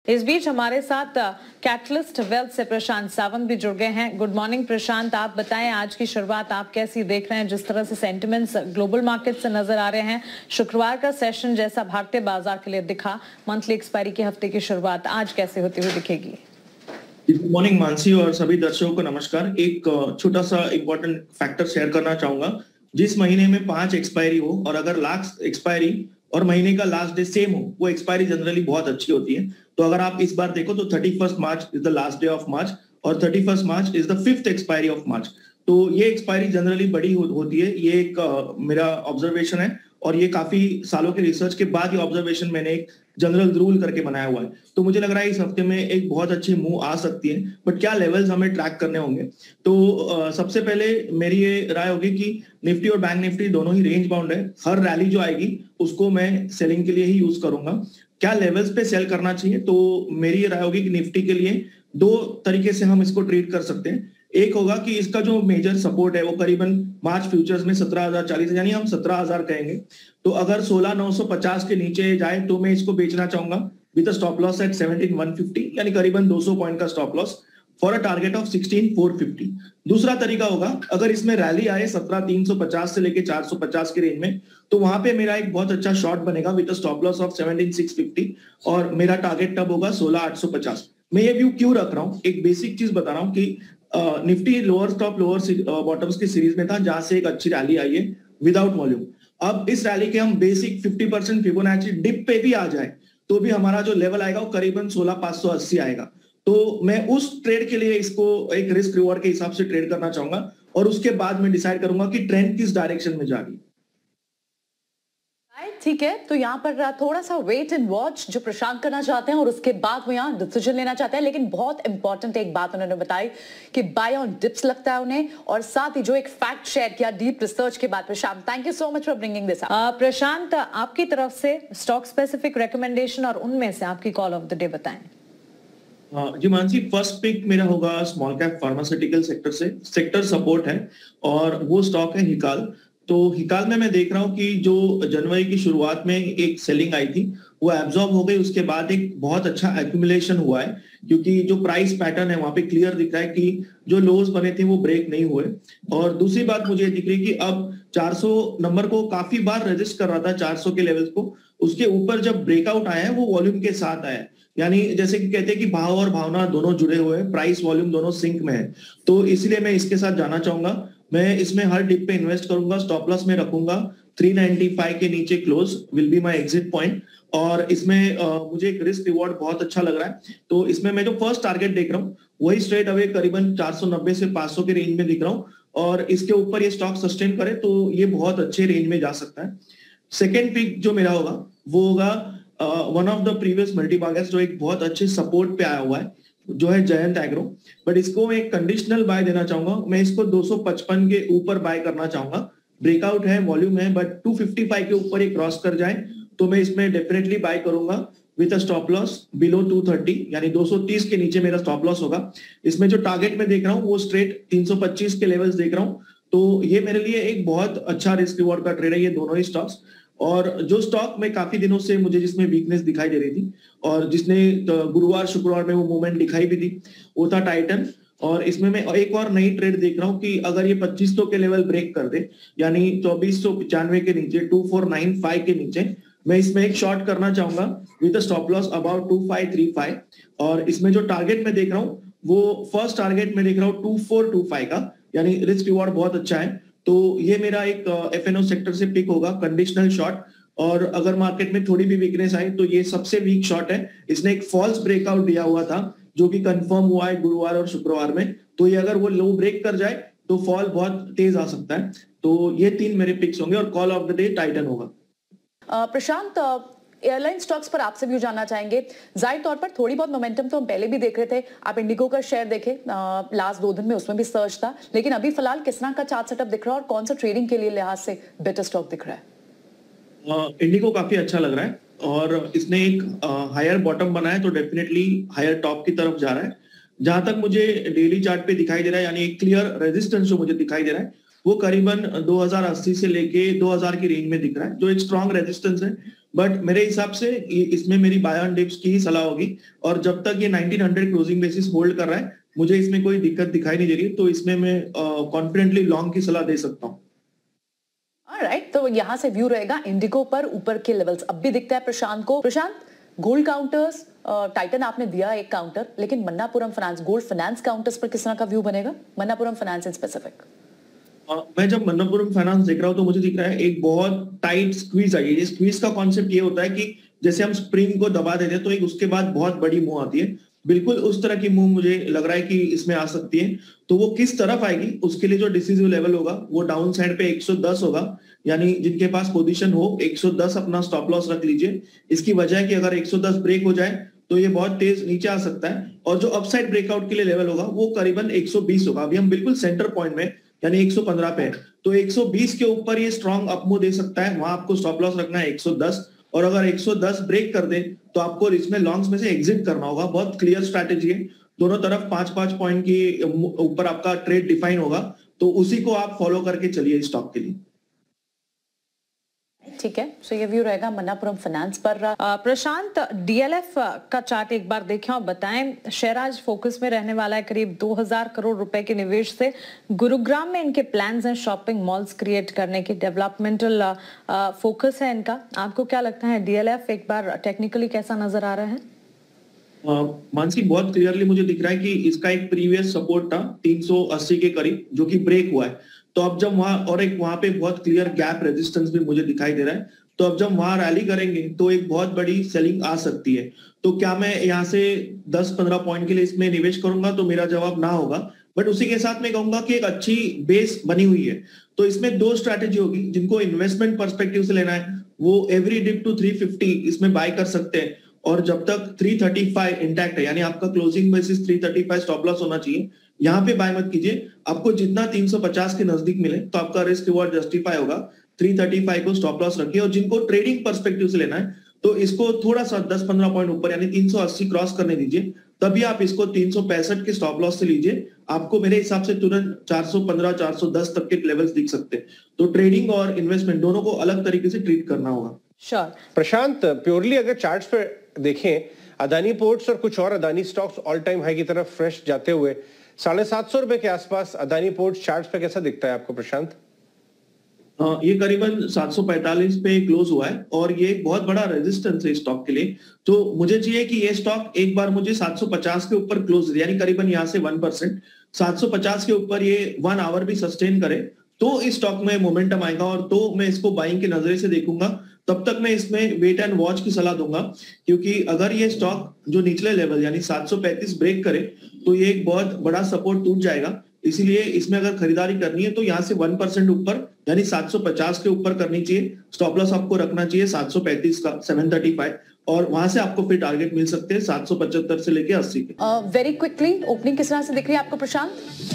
इस बीच हमारे साथ कैटलिस्ट वेल्थ से प्रशांत सावंत भी जुड़ गए हैं। गुड मॉर्निंग प्रशांत, आप बताएं आज की शुरुआत आप कैसी देख रहे हैं? जिस तरह से सेंटिमेंट्स ग्लोबल मार्केट से नजर आ रहे हैं, शुक्रवार का सेशन जैसा भागते बाजार के लिए दिखा, मंथली एक्सपायरी के हफ्ते की शुरुआत आज कैसे होती हुई दिखेगी? गुड मॉर्निंग मानसी और सभी दर्शकों को नमस्कार। एक छोटा सा इंपॉर्टेंट फैक्टर शेयर करना चाहूंगा। जिस महीने में 5 एक्सपायरी हो और अगर लास्ट एक्सपायरी और महीने का लास्ट डे सेम हो, वो एक्सपायरी जनरली बहुत अच्छी होती है। तो अगर आप इस बार देखो तो 31 March is the last day of March और 31 March is the 5th expiry of March. तो ये एक्सपायरी जनरली बड़ी होती है। ये एक मेरा ऑब्जर्वेशन है और ये काफी सालों के रिसर्च के बाद ये ऑब्जर्वेशन मैंने एक जनरल रूल करके बनाया हुआ है। तो मुझे लग रहा है इस हफ्ते में एक बहुत अच्छी मूव आ सकती है, बट क्या लेवल्स हमें ट्रैक करने होंगे। तो सबसे पहले मेरी ये राय होगी कि निफ्टी और बैंक निफ्टी दोनों ही रेंज बाउंड है। हर रैली जो आएगी उसको मैं सेलिंग के लिए ही यूज करूंगा। क्या लेवल्स पे सेल करना चाहिए, तो मेरी ये राय होगी कि निफ्टी के लिए 2 तरीके से हम इसको ट्रीट कर सकते हैं। एक होगा कि इसका जो मेजर सपोर्ट है वो करीबन मार्च फ्यूचर्स में 17,040 यानी हम 17,000 कहेंगे। तो अगर 16,950 के नीचे जाए तो मैं इसको बेचना चाहूंगा विद स्टॉप लॉस एट 17,150 यानी करीबन 200 पॉइंट का stop loss for a target of 16,450। दूसरा तरीका होगा अगर इसमें रैली आए 17,350 से लेके 450 के रेंज में, तो वहां पे मेरा एक बहुत अच्छा शॉर्ट बनेगा विद स्टॉप लॉस ऑफ 17,650 और मेरा टारगेट तब होगा 16,850। मैं ये व्यू क्यों रख रहा हूँ, एक बेसिक चीज बता रहा हूँ कि Nifty lower top lower bottoms की सीरीज में था जहां से एक अच्छी रैली आई है विदाउट वॉल्यूम। अब इस रैली के हम बेसिक 50% फिबोनाची डिप पे भी आ जाए तो भी हमारा जो लेवल आएगा वो करीबन 16,580 आएगा। तो मैं उस ट्रेड के लिए इसको एक रिस्क रिवॉर्ड के हिसाब से ट्रेड करना चाहूंगा और उसके बाद मैं डिसाइड करूंगा कि ट्रेंड किस डायरेक्शन में जा रही है। ठीक है, तो यहाँ पर थोड़ा सा वेट एंड वॉच जो प्रशांत करना चाहते हैं और उसके बाद वो यहाँ डिसीजन लेना चाहते हैं। लेकिन बहुत इंपॉर्टेंट एक बात उन्होंने बताई कि बाय ऑन डिप्स लगता है उन्हें, और साथ ही जो एक फैक्ट शेयर किया डीप रिसर्च के बाद। Prashant, thank you so much for bringing this up. Prashant, आपकी तरफ से स्टॉक स्पेसिफिक रिकमेंडेशन और उनमें से आपकी कॉल ऑफ द डे बताएं। जी मानसी, फर्स्ट पिक मेरा होगा स्मॉल कैप फार्मास्यूटिकल सेक्टर से। सेक्टर सपोर्ट है और वो स्टॉक है हिकाल। तो हिकाल में मैं देख रहा हूं कि जो जनवरी की शुरुआत में एक सेलिंग आई थी वो एब्जॉर्ब हो गई, उसके बाद एक बहुत अच्छा एक्यूमुलेशन हुआ है क्योंकि जो प्राइस पैटर्न है वहां पे क्लियर दिख रहा है कि जो लोज बने थे वो ब्रेक नहीं हुए। और दूसरी बात मुझे दिख रही है कि अब 400 नंबर को काफी बार रजिस्ट कर रहा था, 400 के लेवल्स को, उसके ऊपर जब ब्रेकआउट आया है वो वॉल्यूम के साथ आया है। यानी जैसे कि कहते हैं कि भाव और भावना दोनों जुड़े हुए हैं, प्राइस वॉल्यूम दोनों सिंक में है। तो इसलिए मैं इसके साथ जाना चाहूंगा। मैं इसमें हर डिप पे इन्वेस्ट करूंगा, स्टॉप लॉस में रखूंगा 395 के नीचे close will be my exit point. और इसमें मुझे एक रिस्क रिवॉर्ड बहुत अच्छा लग रहा है। तो इसमें मैं जो फर्स्ट टारगेट देख रहा हूँ वही स्ट्रेट अवे करीबन 490 से 500 के रेंज में दिख रहा हूँ और इसके ऊपर ये स्टॉक सस्टेन करे तो ये बहुत अच्छे रेंज में जा सकता है। सेकेंड पिक जो मेरा होगा वो होगा one of the previous multi baggers जो एक बहुत अच्छे सपोर्ट पे आया हुआ है, जो है जयंत एग्रो। बट इसको मैं एक कंडीशनल बाय देना चाहूंगा। मैं इसको 255 के ऊपर बाय करना चाहूंगा। ब्रेकआउट है, वॉल्यूम है, बट 255 के ऊपर ये क्रॉस कर जाए तो मैं इसमें डेफिनेटली बाय करूंगा with a stop loss below 230 यानी 230 के नीचे मेरा स्टॉप लॉस होगा। इसमें जो टारगेट मैं देख रहा हूँ वो स्ट्रेट 325 के लेवल्स देख रहा हूँ। तो ये मेरे लिए एक बहुत अच्छा रिस्क रिवॉर्ड का ट्रेड है ये दोनों ही स्टॉक्स। और जो स्टॉक में काफी दिनों से मुझे जिसमें वीकनेस दिखाई दे रही थी और जिसने गुरुवार शुक्रवार में वो मूवमेंट दिखाई भी थी वो था टाइटन। और इसमें मैं एक और नई ट्रेड देख रहा हूँ कि अगर ये 2500 के लेवल ब्रेक कर दे यानी 2495 के नीचे 2495 के नीचे, मैं इसमें एक शॉर्ट करना चाहूंगा विद स्टॉप लॉस अबाउट 2535। और इसमें जो टारगेट मैं देख रहा हूँ वो फर्स्ट टारगेट में देख रहा हूँ 2425 का, यानी रिस्क रिवॉर्ड बहुत अच्छा है। तो ये मेरा एक एफएनओ सेक्टर से पिक होगा, कंडीशनल शॉर्ट। और अगर मार्केट में थोड़ी भी वीकनेस आई तो ये सबसे वीक शॉट है। इसने एक फॉल्स ब्रेकआउट दिया हुआ था जो कि कंफर्म हुआ है गुरुवार और शुक्रवार में। तो ये अगर वो लो ब्रेक कर जाए तो फॉल बहुत तेज आ सकता है। तो ये 3 मेरे पिक्स होंगे और call of the day Titan होगा। प्रशांत, एयरलाइन स्टॉक्स पर आपसे भी जानना चाहेंगे। जाहिर तौर पर थोड़ी बहुत मोमेंटम तो हम पहले भी देख रहे थे। आप इंडिगो का शेयर देखें लास्ट 2 दिन में, उसमें भी सर्च था, लेकिन अभी फिलहाल किस तरह का चार्ट सेटअप दिख रहा है और कौन सा ट्रेडिंग के लिए लिहाज से बेटर स्टॉक दिख रहा है? इंडिगो काफी अच्छा लग रहा है और इसने एक हायर बॉटम बनाया तो डेफिनेटली हायर टॉप की तरफ जा रहा है। जहां तक मुझे डेली चार्ट पे दिखाई दे रहा है यानी एक क्लियर रेजिस्टेंस जो मुझे दिखाई दे रहा है वो करीबन 2080 से लेके 2000 की रेंज में दिख रहा है, जो एक स्ट्रॉन्ग रेजिस्टेंस है। बट मेरे हिसाब से इसमें मेरी बाय ऑन डिप्स की ही सलाह होगी। और जब तक ये 1900 क्लोजिंग बेसिस होल्ड कर रहा है, मुझे इसमें कोई दिक्कत दिखाई नहीं दे रही, तो इसमें मैं कॉन्फिडेंटली लॉन्ग की सलाह दे सकता हूँ। ऑलराइट, तो यहाँ से व्यू रहेगा इंडिगो पर ऊपर के लेवल्स अब भी दिखता है प्रशांत को। प्रशांत, गोल्ड काउंटर्स, टाइटन आपने दिया एक काउंटर, लेकिन Manappuram finance, gold finance counters पर किस तरह का व्यू बनेगा, मन्नापुरम फाइनेंस इन स्पेसिफिक? मैं जब मन्नापुरम फाइनेंस देख रहा हूँ तो मुझे दिख रहा है एक बहुत टाइट स्क्वीज आई है। ये स्क्वीज का कॉन्सेप्ट ये होता है कि जैसे हम स्प्रिंग को दबा देते हैं तो एक उसके बाद बहुत बड़ी मूव आती है, बिल्कुल उस तरह की मूव मुझे लग रहा है कि इसमें आ सकती है। तो वो किस तरफ आएगी, उसके लिए जो डिसिसिव लेवल होगा वो डाउन साइड पे 110 होगा, यानी जिनके पास पोजीशन हो 110 अपना स्टॉप लॉस रख लीजिए। इसकी वजह है कि अगर 110 ब्रेक हो जाए तो ये बहुत तेज नीचे आ सकता है, और जो अपसाइड ब्रेकआउट के लिए लेवल होगा वो करीबन 120 होगा। अभी हम बिल्कुल सेंटर पॉइंट में यानी 115 पे है, तो 120 के ऊपर ये स्ट्रॉन्ग अपमूव दे सकता है, वहां आपको स्टॉप लॉस रखना है 110। और अगर 110 ब्रेक कर दे तो आपको इसमें लॉन्ग्स में से एग्जिट करना होगा। बहुत क्लियर स्ट्रैटेजी है, दोनों तरफ 5-5 पॉइंट की ऊपर आपका ट्रेड डिफाइन होगा, तो उसी को आप फॉलो करके चलिए स्टॉक के लिए। ठीक है, सो ये व्यू रहेगा मन्नापुरम फाइनेंस पर। प्रशांत, डीएलएफ का चार्ट एक बार देखें और बताएं। शेयर आज फोकस में रहने वाला है करीब 2000 करोड़ रुपए के निवेश से। गुरुग्राम में इनके प्लान्स हैं शॉपिंग मॉल्स क्रिएट करने की, डेवलपमेंटल फोकस है इनका। आपको क्या लगता है डीएलएफ एक बार टेक्निकली कैसा नजर आ रहा है? मानसी, बहुत क्लियरली मुझे दिख रहा है कि इसका एक प्रीवियस सपोर्ट था 380 के करीब, जो कि ब्रेक हुआ है। तो अब जब वहां पे बहुत क्लियर गैप रेजिस्टेंस भी मुझे दिखाई दे रहा है, तो अब जब वहां रैली करेंगे तो एक बहुत बड़ी सेलिंग आ सकती है। तो क्या मैं यहाँ से 10-15 पॉइंट के लिए इसमें निवेश करूंगा, तो मेरा जवाब ना होगा। बट उसी के साथ मैं कहूंगा कि एक अच्छी बेस बनी हुई है, तो इसमें दो स्ट्रैटेजी होगी। जिनको इन्वेस्टमेंट पर्सपेक्टिव से लेना है वो एवरी डिप टू 350 इसमें बाय कर सकते हैं, और जब तक 335 इंटैक्ट है, यानी आपका क्लोजिंग बेसिस 335 स्टॉप लॉस होना चाहिए, यहाँ पे बाय मत कीजिए। आपको जितना 350 के नजदीक मिले तो आपका रिस्क रिवॉर्ड जस्टिफाई होगा। 335 को स्टॉप लॉस रखिए, और जिनको ट्रेडिंग पर्सपेक्टिव से लेना है तो इसको थोड़ा सा 10-15 पॉइंट ऊपर यानी 380 क्रॉस करने दीजिए, तभी आप इसको 365 के स्टॉप लॉस से लीजिए। आपको मेरे हिसाब से तुरंत 415-410 तक के लेवल्स दिख सकते हैं। तो ट्रेडिंग और इन्वेस्टमेंट दोनों को अलग तरीके से ट्रीट करना होगा। श्योर। प्रशांत, प्योरली अगर चार्ट्स पे देखें, अदानी पोर्ट्स और कुछ और Adani stocks all time high की तरफ फ्रेश जाते हुए 750 रुपए के आसपास अदानी पोर्ट्स चार्ट्स पे कैसा दिखता है आपको प्रशांत? ये करीबन 745 पे क्लोज हुआ है, और ये एक बहुत बड़ा रेजिस्टेंस है स्टॉक के लिए। तो मुझे चाहिए कि ये स्टॉक एक बार मुझे 750 के ऊपर क्लोज, यानी करीबन यहाँ से 1%, 750 के ऊपर ये 1 आवर भी सस्टेन करे तो इस स्टॉक में मोमेंटम आएगा, और तो मैं इसको बाइंग के नजरे से देखूंगा। तब तक मैं इसमें वेट एंड वॉच की सलाह दूंगा, क्योंकि अगर ये स्टॉक जो निचले लेवल यानी 735 ब्रेक करे तो ये एक बहुत बड़ा सपोर्ट टूट जाएगा। इसीलिए इसमें अगर खरीदारी करनी है तो यहाँ से 1% ऊपर यानी 750 के ऊपर करनी चाहिए। स्टॉप लॉस आपको रखना चाहिए 735 का 735, और वहां से आपको फिर टारगेट मिल सकते हैं 775 से लेके 80 के। वेरी क्विकली ओपनिंग किस तरह से दिख रही है आपको प्रशांत?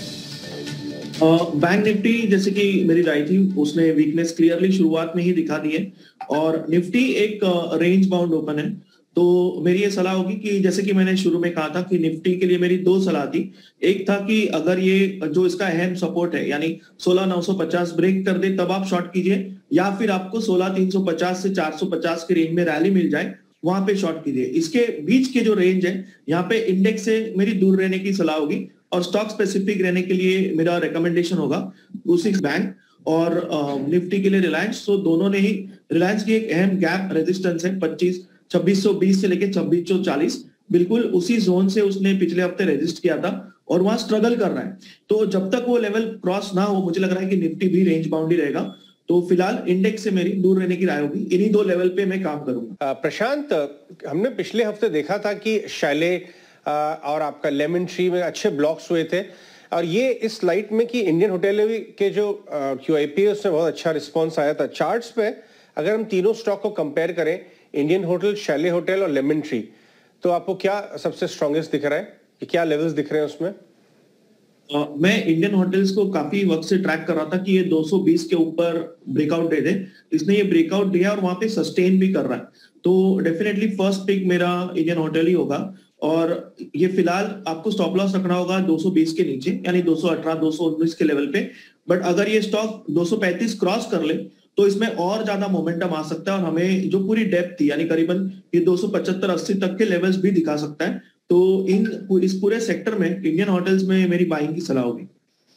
बैंक निफ्टी, जैसे कि मेरी राय थी, उसने वीकनेस क्लियरली शुरुआत में ही दिखा दी है, और निफ्टी एक रेंज बाउंड ओपन है। तो मेरी ये सलाह होगी कि जैसे कि मैंने शुरू में कहा था कि निफ्टी के लिए मेरी दो सलाह थी। एक था कि अगर ये जो इसका अहम सपोर्ट है यानी 16,950 ब्रेक कर दे तब आप शॉर्ट कीजिए, या फिर आपको 16,350 से 450 के रेंज में रैली मिल जाए वहां पे शॉर्ट कीजिए। इसके बीच के जो रेंज है यहाँ पे इंडेक्स से मेरी दूर रहने की सलाह होगी, और स्टॉक स्पेसिफिक रहने के लिए मेरा रिकमेंडेशन होगा U6 बैंक, और निफ्टी के लिए रिलायंस। तो दोनों ने ही, रिलायंस की एक अहम गैप रेजिस्टेंस है 2620 से लेके 2640, बिल्कुल उसी जोन से उसने पिछले हफ्ते रेजिस्ट किया था और वहां स्ट्रगल कर रहा है। तो जब तक वो लेवल क्रॉस ना हो, मुझे लग रहा है कि निफ्टी भी रेंज बाउंड ही रहेगा। तो फिलहाल इंडेक्स से मेरी दूर रहने की राय होगी, इन्हीं दो लेवल पे मैं काम करूंगा। प्रशांत, हमने पिछले हफ्ते देखा था कि शैले और आपका लेमन ट्री में अच्छे ब्लॉक्स हुए थे, और ये इस लाइट में कि इंडियन होटल के जो QIP है उसमें बहुत अच्छा रिस्पॉन्स आया था। चार्ट्स पे अगर हम तीनों स्टॉक को कंपेयर करें, इंडियन होटल, शैले होटल और लेमन ट्री, तो आपको क्या सबसे स्ट्रॉन्गेस्ट दिख रहा है, कि क्या लेवल्स दिख रहे हैं उसमें? मैं इंडियन होटल्स को काफी वक्त से ट्रैक कर रहा था कि ये 220 के ऊपर ब्रेकआउट दे दे। इसने ये ब्रेकआउट दिया और वहां पे सस्टेन भी कर रहा है, तो डेफिनेटली फर्स्ट पिक मेरा इंडियन होटल ही होगा। और ये फिलहाल आपको स्टॉप लॉस रखना होगा 220 के नीचे यानी 218, 219 के लेवल पे। बट अगर ये स्टॉक 235 क्रॉस कर ले तो इसमें और ज्यादा मोमेंटम आ सकता है और हमें जो पूरी डेप्थ थी यानी करीबन ये 275-80 तक के लेवल्स भी दिखा सकता है। तो इस पूरे सेक्टर में इंडियन होटल्स में मेरी बाइंग की सलाह होगी।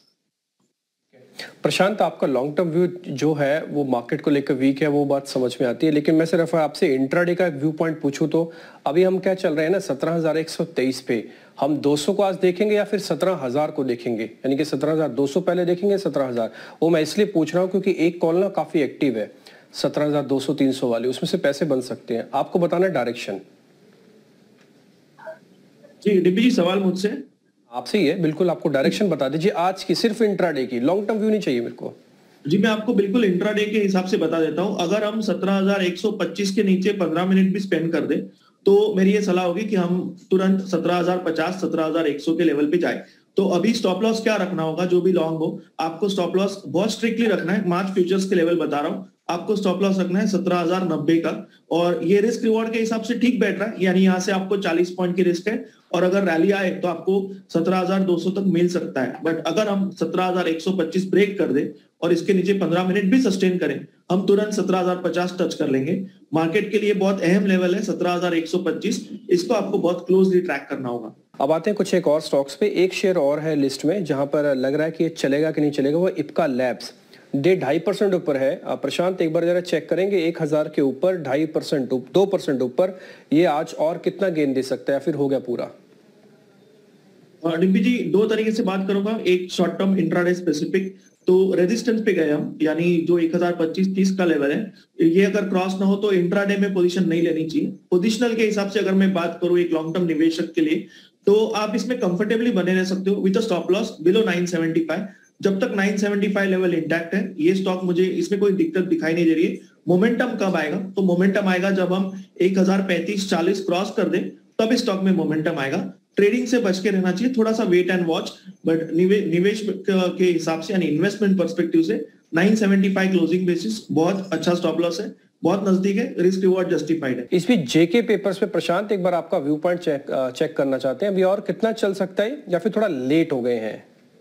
प्रशांत, आपका लॉन्ग टर्म व्यू जो है वो मार्केट को लेकर वीक है, वो बात समझ में आती है, लेकिन मैं सिर्फ आपसे इंट्राडे का एक व्यू पॉइंट पूछूं तो अभी हम क्या चल रहे हैं ना 17,123 पे, हम 200 को आज देखेंगे या फिर 17,000 को देखेंगे, यानी कि 17,200 पहले देखेंगे 17,000? वो मैं इसलिए पूछ रहा हूँ क्योंकि एक कॉल ना काफी एक्टिव है 17,200-300 वाली, उसमें से पैसे बन सकते हैं। आपको बताना डायरेक्शन। जी डीपी जी, सवाल मुझसे आपसे ही है, बिल्कुल आपको डायरेक्शन बता दीजिए आज की, सिर्फ इंट्राडे की, लॉन्ग टर्म व्यू नहीं चाहिए मेरे को। जी मैं आपको बिल्कुल इंट्राडे के हिसाब से बता देता हूं। अगर हम 17,125 के नीचे 15 मिनट भी स्पेंड कर दें तो मेरी ये सलाह होगी कि हम तुरंत 17,050, 17,100 के लेवल पे जाए। तो अभी स्टॉप लॉस क्या रखना होगा, जो भी लॉन्ग हो आपको स्टॉप लॉस बहुत स्ट्रिक्टली रखना है। मार्च फ्यूचर्स के लेवल बता रहा हूं, आपको स्टॉप लॉस रखना है 17,090 का, और ये रिस्क रिवॉर्ड के हिसाब से ठीक बैठ रहा है, यानी यहाँ से आपको 40 पॉइंट की रिस्क है और अगर रैली आए तो आपको 17,200 तक मिल सकता है। बट अगर हम 17,125 ब्रेक कर दे और इसके नीचे 15 मिनट भी सस्टेन करें, हम तुरंत 17,050 टच कर लेंगे। मार्केट के लिए बहुत अहम लेवल है 17,125, इसको आपको बहुत क्लोजली ट्रैक करना होगा। अब आते हैं कुछ एक और स्टॉक्स पे। एक शेयर और है लिस्ट में जहां पर लग रहा है कि ये चलेगा कि नहीं चलेगा, वो इप्का लैब्स। डे 2.5% ऊपर है। प्रशांत एक बार जरा चेक करेंगे, 1,000 के ऊपर 2.5%, 2% ऊपर, ये आज और कितना गेन दे सकता है, फिर हो गया पूरा? डिम्पी जी, दो तरीके से बात करूंगा, एक शॉर्ट टर्म इंट्राडे स्पेसिफिक। तो रेजिस्टेंस पे गए हम, यानी जो 1,025-30 का लेवल है, ये अगर क्रॉस ना हो तो इंट्राडे में पोजीशन नहीं लेनी चाहिए। पोजिशनल के हिसाब से अगर मैं बात करूं एक लॉन्ग टर्म निवेशक के लिए, तो आप इसमें कंफर्टेबली बने रह सकते हो with a stop loss below 975। जब तक 975 लेवल इंटैक्ट है, ये स्टॉक मुझे इसमें कोई दिक्कत दिखाई नहीं दे रही है। मोमेंटम कब आएगा, तो मोमेंटम आएगा जब हम 1,035-40 क्रॉस कर दें, तब इस स्टॉक में मोमेंटम आएगा। ट्रेडिंग से बच के रहना चाहिए, थोड़ा सा वेट एंड वॉच। बट निवेश के हिसाब से यानी इन्वेस्टमेंट पर्सपेक्टिव से 975 क्लोजिंग बेसिस बहुत अच्छा स्टॉप लॉस है, बहुत नजदीक है, रिस्क रिवॉर्ड जस्टिफाइड है। इस बीच जेके पेपर्स पे प्रशांत एक बार आपका व्यू पॉइंट चेक करना चाहते हैं, अभी और कितना चल सकता है या फिर थोड़ा लेट हो गए हैं?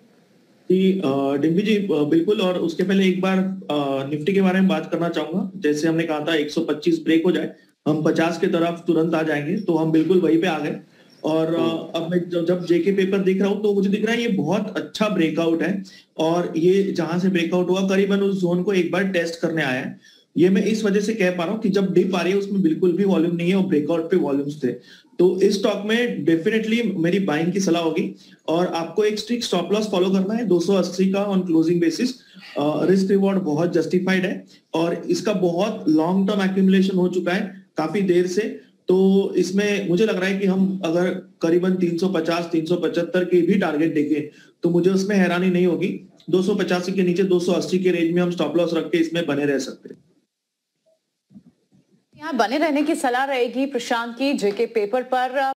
डिम्पी जी बिल्कुल, और उसके पहले एक बार निफ्टी के बारे में बात करना चाहूंगा। जैसे हमने कहा था 125 ब्रेक हो जाए, हम 50 की तरफ तुरंत आ जाएंगे, तो हम बिल्कुल वहीं पे आ गए। और अब मैं जब जेके पेपर देख रहा हूँ तो मुझे दिख रहा है ये बहुत अच्छा ब्रेकआउट है, और ये जहां से ब्रेकआउट हुआ करीबन उस जोन को एक बार टेस्ट करने आया है। ये मैं इस वजह से कह पा रहा हूँ कि जब डिप आ रही है उसमें बिल्कुल भी वॉल्यूम नहीं है और ब्रेकआउट पे वॉल्यूम्स थे। तो इस स्टॉक में डेफिनेटली मेरी बाइंग की सलाह होगी, और आपको एक स्ट्रिक्ट स्टॉप लॉस फॉलो करना है 280 का on closing basis. Risk reward बहुत जस्टिफाइड है और इसका बहुत लॉन्ग टर्म एक्यूमुलेशन हो चुका है काफी देर से। तो इसमें मुझे लग रहा है कि हम अगर करीबन 350-375 के भी टारगेट देखें तो मुझे उसमें हैरानी नहीं होगी। 285 के नीचे 280 के रेंज में हम स्टॉप लॉस रख के इसमें बने रह सकते हैं। यहाँ बने रहने की सलाह रहेगी प्रशांत की जेके पेपर पर।